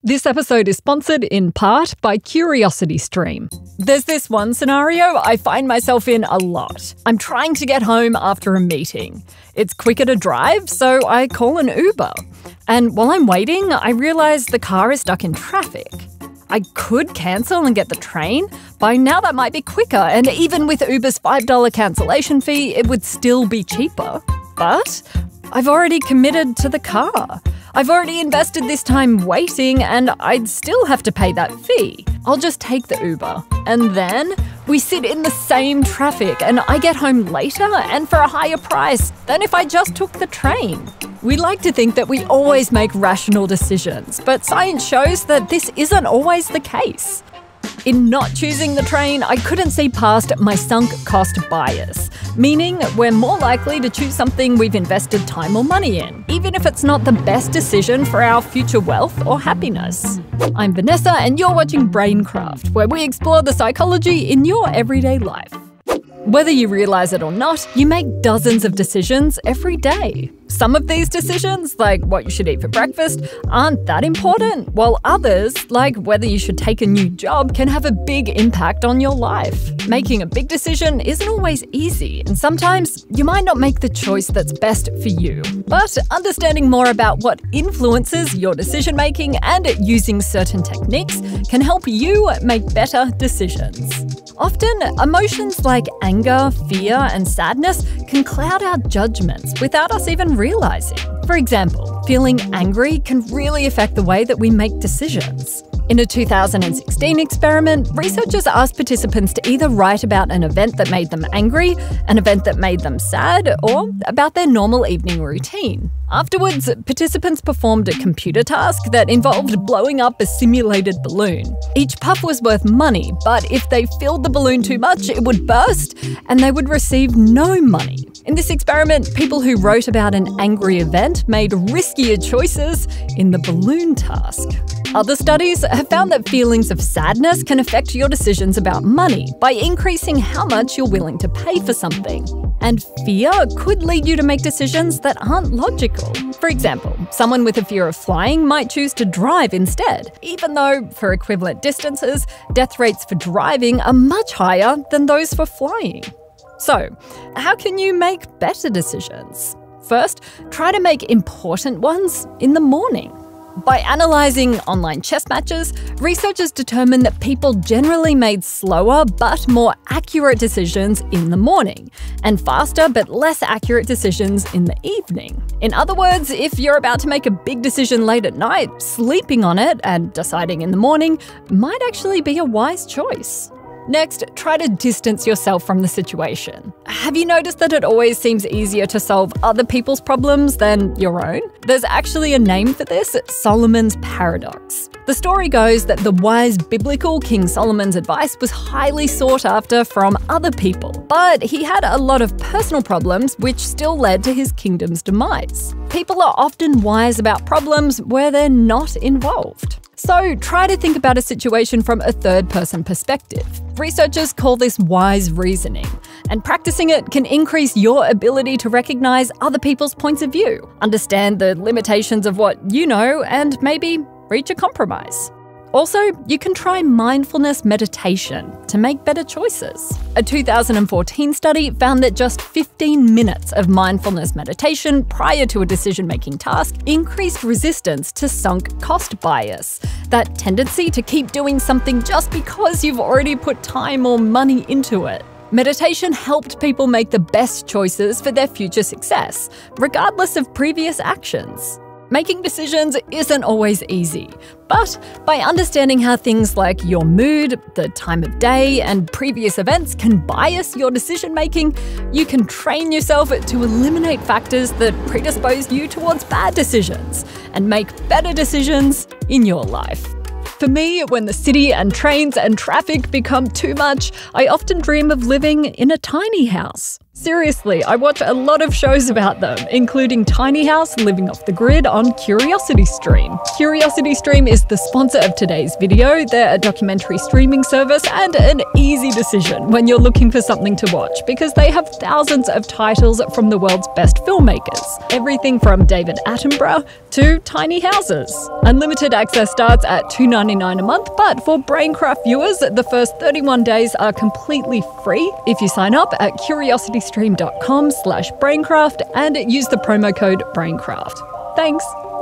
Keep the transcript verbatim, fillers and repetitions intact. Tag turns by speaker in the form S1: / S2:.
S1: This episode is sponsored in part by CuriosityStream. There's this one scenario I find myself in a lot. I'm trying to get home after a meeting. It's quicker to drive, so I call an Uber. And while I'm waiting, I realise the car is stuck in traffic. I could cancel and get the train. By now that might be quicker, and even with Uber's five dollar cancellation fee, it would still be cheaper. But I've already committed to the car. I've already invested this time waiting, and I'd still have to pay that fee. I'll just take the Uber. And then we sit in the same traffic, and I get home later and for a higher price than if I just took the train. We like to think that we always make rational decisions, but science shows that this isn't always the case. In not choosing the train, I couldn't see past my sunk cost bias, meaning we're more likely to choose something we've invested time or money in, even if it's not the best decision for our future wealth or happiness. I'm Vanessa, and you're watching BrainCraft, where we explore the psychology in your everyday life. Whether you realise it or not, you make dozens of decisions every day. Some of these decisions, like what you should eat for breakfast, aren't that important, while others, like whether you should take a new job, can have a big impact on your life. Making a big decision isn't always easy, and sometimes you might not make the choice that's best for you. But understanding more about what influences your decision-making and using certain techniques can help you make better decisions. Often, emotions like anger, fear, and sadness can cloud our judgments without us even realizing. For example, feeling angry can really affect the way that we make decisions. In a two thousand sixteen experiment, researchers asked participants to either write about an event that made them angry, an event that made them sad, or about their normal evening routine. Afterwards, participants performed a computer task that involved blowing up a simulated balloon. Each puff was worth money, but if they filled the balloon too much, it would burst, and they would receive no money. In this experiment, people who wrote about an angry event made riskier choices in the balloon task. Other studies have found that feelings of sadness can affect your decisions about money by increasing how much you're willing to pay for something. And fear could lead you to make decisions that aren't logical. For example, someone with a fear of flying might choose to drive instead, even though, for equivalent distances, death rates for driving are much higher than those for flying. So, how can you make better decisions? First, try to make important ones in the morning. By analysing online chess matches, researchers determined that people generally made slower but more accurate decisions in the morning, and faster but less accurate decisions in the evening. In other words, if you're about to make a big decision late at night, sleeping on it and deciding in the morning might actually be a wise choice. Next, try to distance yourself from the situation. Have you noticed that it always seems easier to solve other people's problems than your own? There's actually a name for this, Solomon's paradox. The story goes that the wise biblical King Solomon's advice was highly sought after from other people, but he had a lot of personal problems which still led to his kingdom's demise. People are often wise about problems where they're not involved. So try to think about a situation from a third-person perspective. Researchers call this wise reasoning, and practicing it can increase your ability to recognize other people's points of view, understand the limitations of what you know, and maybe reach a compromise. Also, you can try mindfulness meditation to make better choices. A two thousand fourteen study found that just fifteen minutes of mindfulness meditation prior to a decision-making task increased resistance to sunk cost bias, that tendency to keep doing something just because you've already put time or money into it. Meditation helped people make the best choices for their future success, regardless of previous actions. Making decisions isn't always easy, but by understanding how things like your mood, the time of day, and previous events can bias your decision-making, you can train yourself to eliminate factors that predispose you towards bad decisions and make better decisions in your life. For me, when the city and trains and traffic become too much, I often dream of living in a tiny house. Seriously, I watch a lot of shows about them, including Tiny House Living Off the Grid on CuriosityStream. CuriosityStream is the sponsor of today's video. They're a documentary streaming service and an easy decision when you're looking for something to watch because they have thousands of titles from the world's best filmmakers. Everything from David Attenborough to tiny houses. Unlimited access starts at two dollars and ninety-nine cents a month, but for BrainCraft viewers, the first thirty-one days are completely free if you sign up at curiositystream dot com slash braincraft and use the promo code BrainCraft. Thanks!